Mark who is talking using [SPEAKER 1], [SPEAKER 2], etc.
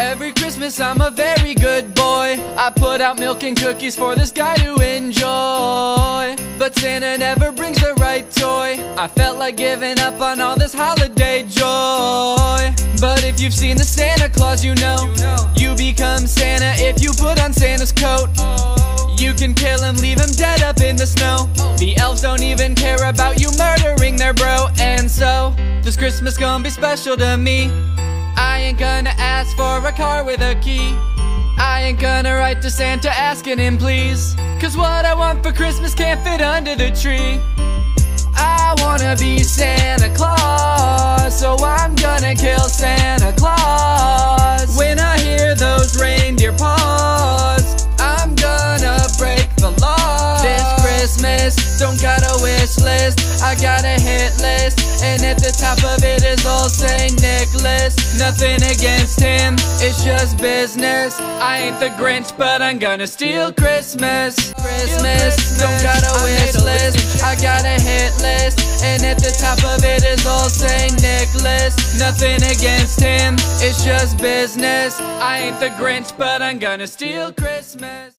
[SPEAKER 1] Every Christmas I'm a very good boy. I put out milk and cookies for this guy to enjoy, but Santa never brings the right toy. I felt like giving up on all this holiday joy. But if you've seen the Santa Claus, you know you become Santa if you put on Santa's coat. You can kill him, leave him dead up in the snow. The elves don't even care about you murdering their bro. And so, this Christmas gonna be special to me. I ain't gonna ask for a car with a key. I ain't gonna write to Santa asking him please, 'cause what I want for Christmas can't fit under the tree. I wanna be Santa Claus, so I'm gonna kill Santa Claus. When I hear those reindeer paws, I'm gonna break the law. This Christmas, don't got a wish list, I got a hit list, and at the top of it is old Saint Nicholas. Nothing against him, it's just business. I ain't the Grinch, but I'm gonna steal Christmas. Christmas, don't got a wish list, I got a hit list, and at the top of it is old Saint Nicholas. Nothing against him, it's just business. I ain't the Grinch, but I'm gonna steal Christmas.